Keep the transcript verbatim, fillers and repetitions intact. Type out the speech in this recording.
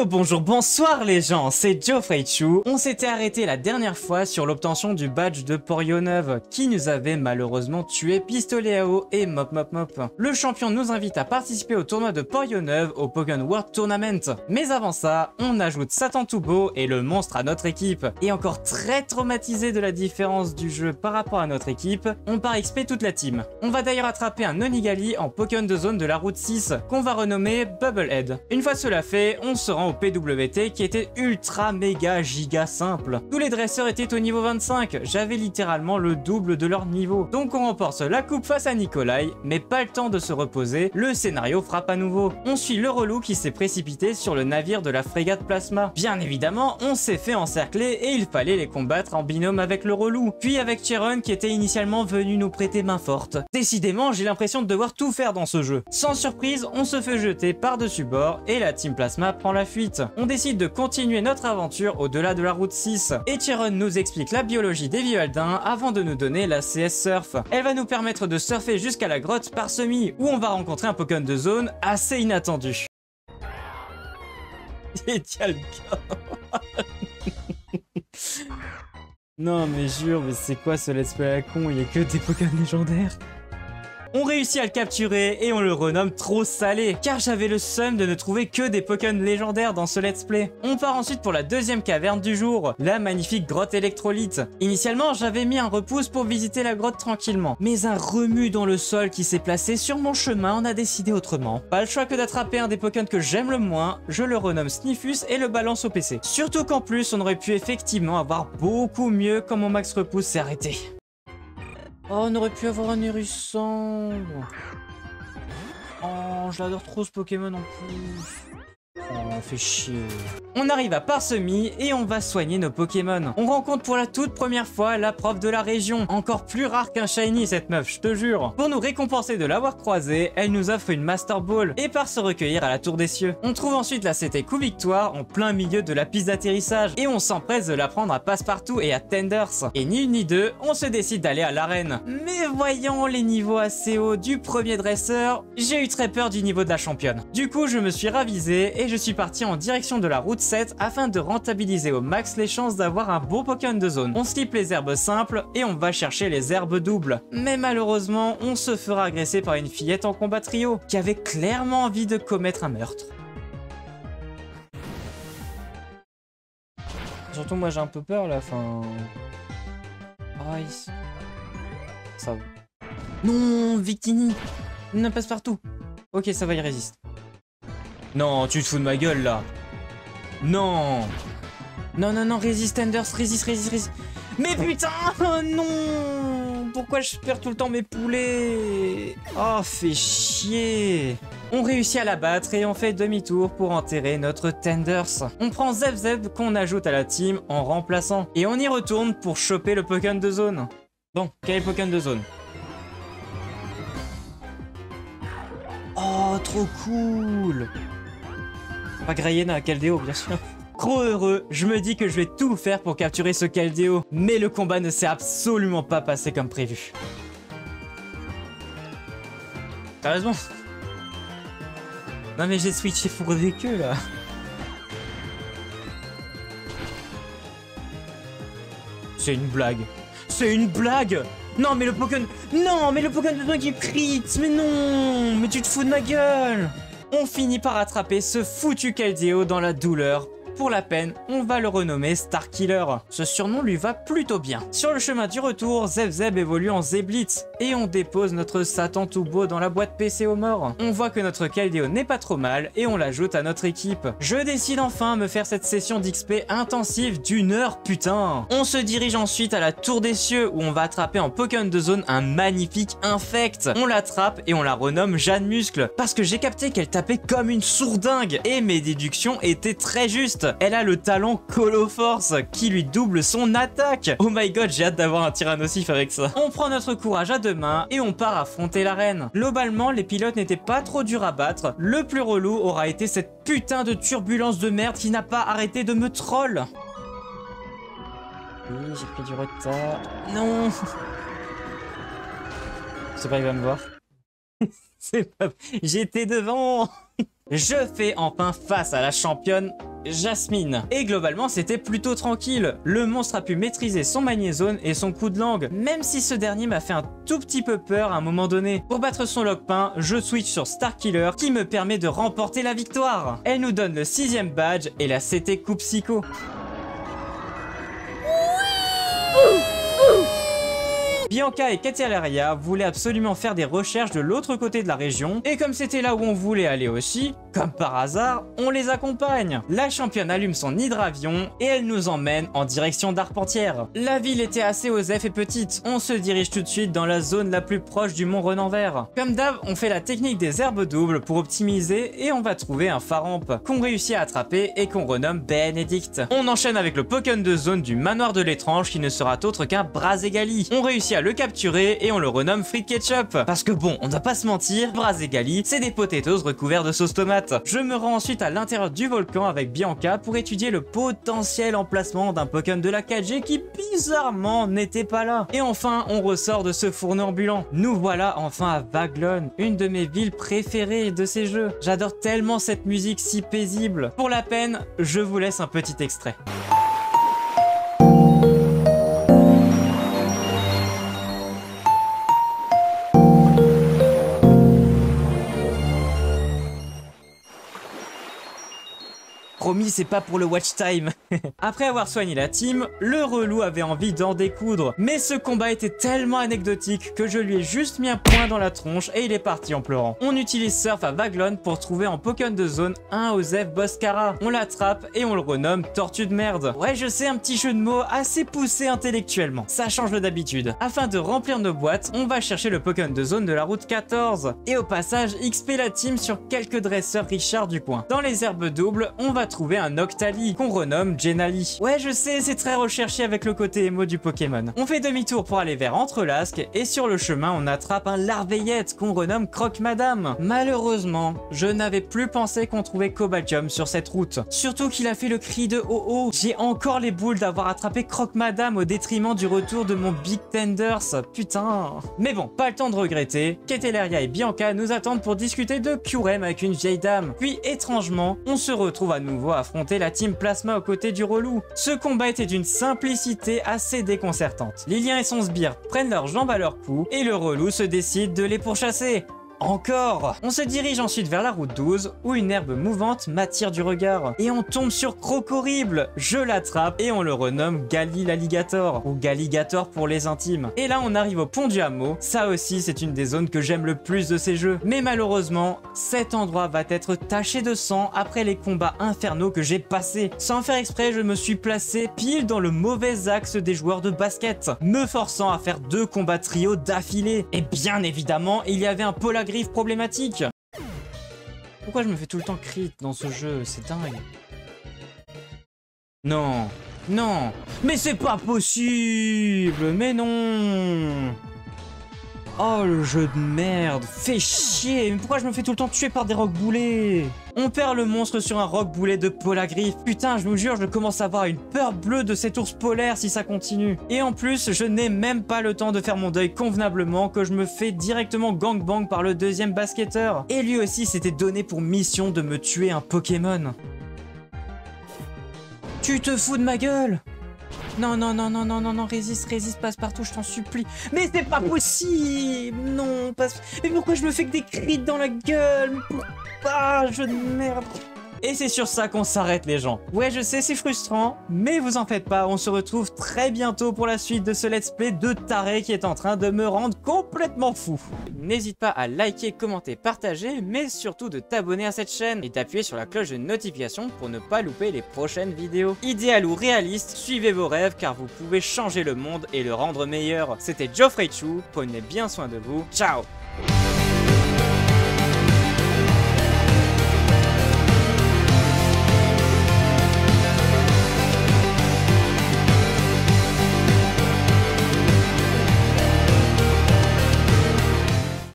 Yo, bonjour, bonsoir les gens, c'est Geoffrey-Chu. On s'était arrêté la dernière fois sur l'obtention du badge de Porioneuve, qui nous avait malheureusement tué Pistolet à eau et Mop Mop Mop. Le champion nous invite à participer au tournoi de Porioneuve au Pokémon World Tournament. Mais avant ça, on ajoute Satan Toubo et le monstre à notre équipe. Et encore très traumatisé de la différence du jeu par rapport à notre équipe, on part X P toute la team. On va d'ailleurs attraper un Onigali en Pokémon de zone de la route six, qu'on va renommer Bubblehead. Une fois cela fait, on se rend au P W T qui était ultra méga giga simple. Tous les dresseurs étaient au niveau vingt-cinq, j'avais littéralement le double de leur niveau. Donc on remporte la coupe face à Nikolai, mais pas le temps de se reposer, le scénario frappe à nouveau. On suit le relou qui s'est précipité sur le navire de la frégate Plasma. Bien évidemment, on s'est fait encercler et il fallait les combattre en binôme avec le relou, puis avec Chiron qui était initialement venu nous prêter main forte. Décidément, j'ai l'impression de devoir tout faire dans ce jeu. Sans surprise, on se fait jeter par-dessus bord et la team Plasma prend la fuite. On décide de continuer notre aventure au-delà de la route six. Et Chiron nous explique la biologie des Vialdins avant de nous donner la C S Surf. Elle va nous permettre de surfer jusqu'à la grotte Parsemie, où on va rencontrer un Pokémon de zone assez inattendu. Et tiens le gars. Non mais jure, mais c'est quoi ce let's play à la con? Il y a que des Pokémon légendaires. On réussit à le capturer et on le renomme Trop Salé, car j'avais le seum de ne trouver que des Pokémon légendaires dans ce let's play. On part ensuite pour la deuxième caverne du jour, la magnifique grotte électrolyte. Initialement, j'avais mis un repousse pour visiter la grotte tranquillement, mais un remue dans le sol qui s'est placé sur mon chemin en a décidé autrement. Pas le choix que d'attraper un des Pokémon que j'aime le moins, je le renomme Sniffus et le balance au P C. Surtout qu'en plus, on aurait pu effectivement avoir beaucoup mieux quand mon max repousse s'est arrêté. Oh, on aurait pu avoir un Hérissant. Oh, je l'adore trop ce Pokémon en plus. Oh, on fait chier. On arrive à Parsemie et on va soigner nos Pokémon. On rencontre pour la toute première fois la prof de la région. Encore plus rare qu'un Shiny cette meuf, je te jure. Pour nous récompenser de l'avoir croisée, elle nous offre une Master Ball et part se recueillir à la Tour des Cieux. On trouve ensuite la C T Coup Victoire en plein milieu de la piste d'atterrissage et on s'empresse de la prendre à Passepartout et à Tenders. Et ni une ni deux, on se décide d'aller à l'arène. Mais voyant les niveaux assez hauts du premier dresseur, j'ai eu très peur du niveau de la championne. Du coup, je me suis ravisé et je suis parti en direction de la route sept afin de rentabiliser au max les chances d'avoir un beau Pokémon de zone. On skip les herbes simples et on va chercher les herbes doubles. Mais malheureusement, on se fera agresser par une fillette en combat trio qui avait clairement envie de commettre un meurtre. Surtout moi j'ai un peu peur là, enfin... Ah, ici. Ça va. Non, Victini. Ne passe partout. Ok, ça va, il résiste. Non, tu te fous de ma gueule, là. Non. Non, non, non, résiste, Anders, résiste, résiste, résiste. Mais putain, oh non. Pourquoi je perds tout le temps mes poulets? Oh, fait chier. On réussit à la battre et on fait demi-tour pour enterrer notre Tenders. On prend Zeb Zeb qu'on ajoute à la team en remplaçant. Et on y retourne pour choper le Pokémon de zone. Bon, quel est le Pokémon de zone? Oh, trop cool. Pas Grayena, Keldeo, bien sûr. Trop heureux, je me dis que je vais tout faire pour capturer ce Keldeo. Mais le combat ne s'est absolument pas passé comme prévu. Sérieusement? Non mais j'ai switché pour des queues là. C'est une blague. C'est une blague. Non mais le Pokémon... Non mais le Pokémon de toi qui crit. Mais non. Mais tu te fous de ma gueule. On finit par attraper ce foutu Keldeo dans la douleur. Pour la peine, on va le renommer Starkiller. Ce surnom lui va plutôt bien. Sur le chemin du retour, Zeb Zeb évolue en Zeblitz et on dépose notre Satan Toubo dans la boîte P C aux morts. On voit que notre Keldeo n'est pas trop mal et on l'ajoute à notre équipe. Je décide enfin de me faire cette session d'X P intensive d'une heure, putain. On se dirige ensuite à la Tour des Cieux où on va attraper en Pokémon de zone un magnifique Infect. On l'attrape et on la renomme Jeanne Muscle parce que j'ai capté qu'elle tapait comme une sourdingue et mes déductions étaient très justes. Elle a le talent Coloforce qui lui double son attaque. Oh my god, j'ai hâte d'avoir un Tyrannosif avec ça. On prend notre courage à deux main et on part affronter l'arène. Globalement, les pilotes n'étaient pas trop durs à battre. Le plus relou aura été cette putain de turbulence de merde qui n'a pas arrêté de me troll. Oui, j'ai pris du retard. Non. C'est pas, il va me voir. C'est pas... J'étais devant. Je fais enfin face à la championne Jasmine. Et globalement, c'était plutôt tranquille. Le monstre a pu maîtriser son magnézone et son coup de langue, même si ce dernier m'a fait un tout petit peu peur à un moment donné. Pour battre son lock-pain, je switch sur Starkiller qui me permet de remporter la victoire. Elle nous donne le sixième badge et la C T Coupe Psycho. Bianca et Candelaria voulaient absolument faire des recherches de l'autre côté de la région, et comme c'était là où on voulait aller aussi, comme par hasard, on les accompagne. La championne allume son hydravion et elle nous emmène en direction d'Arpentière. La ville était assez osef et petite, on se dirige tout de suite dans la zone la plus proche du mont Renanvert. Comme d'hab, on fait la technique des herbes doubles pour optimiser et on va trouver un Pharampe qu'on réussit à attraper et qu'on renomme Bénédicte. On enchaîne avec le Pokémon de zone du manoir de l'étrange qui ne sera autre qu'un Brazegali. On réussit à le capturer et on le renomme Frites Ketchup. Parce que bon, on ne va pas se mentir, Brazegali, c'est des potatoes recouverts de sauce tomate. Je me rends ensuite à l'intérieur du volcan avec Bianca pour étudier le potentiel emplacement d'un Pokémon de la quatre G qui bizarrement n'était pas là. Et enfin, on ressort de ce fourneau ambulant. Nous voilà enfin à Vaglone, une de mes villes préférées de ces jeux. J'adore tellement cette musique si paisible. Pour la peine, je vous laisse un petit extrait. Promis, c'est pas pour le watch time. Après avoir soigné la team, le relou avait envie d'en découdre. Mais ce combat était tellement anecdotique que je lui ai juste mis un point dans la tronche et il est parti en pleurant. On utilise Surf à Vaglone pour trouver en Pokémon de zone un Osef Boscara. On l'attrape et on le renomme Tortue de merde. Ouais, je sais, un petit jeu de mots assez poussé intellectuellement. Ça change de d'habitude. Afin de remplir nos boîtes, on va chercher le Pokémon de zone de la route quatorze. Et au passage, X P la team sur quelques dresseurs Richard du coin. Dans les herbes doubles, on va trouver un Octali qu'on renomme Genali. Ouais, je sais, c'est très recherché avec le côté émo du Pokémon. On fait demi-tour pour aller vers Entrelasque et sur le chemin, on attrape un Larveillette qu'on renomme Croque Madame. Malheureusement, je n'avais plus pensé qu'on trouvait Cobaltium sur cette route. Surtout qu'il a fait le cri de oh oh. J'ai encore les boules d'avoir attrapé Croque Madame au détriment du retour de mon Big Tenders. Putain. Mais bon, pas le temps de regretter. Candelaria et Bianca nous attendent pour discuter de Kyurem avec une vieille dame. Puis étrangement, on se retrouve à nouveau à affronter la team Plasma aux côtés du relou. Ce combat était d'une simplicité assez déconcertante. Lilien et son sbire prennent leurs jambes à leur cou et le relou se décide de les pourchasser. Encore. On se dirige ensuite vers la route douze où une herbe mouvante m'attire du regard. Et on tombe sur Crocorible. Je l'attrape et on le renomme Gali l'Alligator ou Galligator pour les intimes. Et là on arrive au pont du hameau. Ça aussi c'est une des zones que j'aime le plus de ces jeux. Mais malheureusement, cet endroit va être taché de sang après les combats infernaux que j'ai passés. Sans faire exprès, je me suis placé pile dans le mauvais axe des joueurs de basket, me forçant à faire deux combats trio d'affilée. Et bien évidemment, il y avait un Polagriff problématique. Pourquoi je me fais tout le temps crit dans ce jeu? C'est dingue. Non, non, mais c'est pas possible, mais non. Oh le jeu de merde, fait chier, mais pourquoi je me fais tout le temps tuer par des rocs-boulets? On perd le monstre sur un roc-boulet de Polagriff. Putain, je vous jure, je commence à avoir une peur bleue de cet ours polaire si ça continue. Et en plus, je n'ai même pas le temps de faire mon deuil convenablement que je me fais directement gangbang par le deuxième basketteur. Et lui aussi s'était donné pour mission de me tuer un Pokémon. Tu te fous de ma gueule? Non, non, non, non, non, non, non, résiste, résiste, passe partout, je t'en supplie. Mais c'est pas possible. Non, passe... Mais pourquoi je me fais que des cris dans la gueule? Ah, jeu de merde. Et c'est sur ça qu'on s'arrête les gens. Ouais, je sais, c'est frustrant, mais vous en faites pas, on se retrouve très bientôt pour la suite de ce let's play de taré qui est en train de me rendre complètement fou. N'hésite pas à liker, commenter, partager, mais surtout de t'abonner à cette chaîne et d'appuyer sur la cloche de notification pour ne pas louper les prochaines vidéos. Idéal ou réaliste, suivez vos rêves car vous pouvez changer le monde et le rendre meilleur. C'était Geoffrey Chou, prenez bien soin de vous, ciao.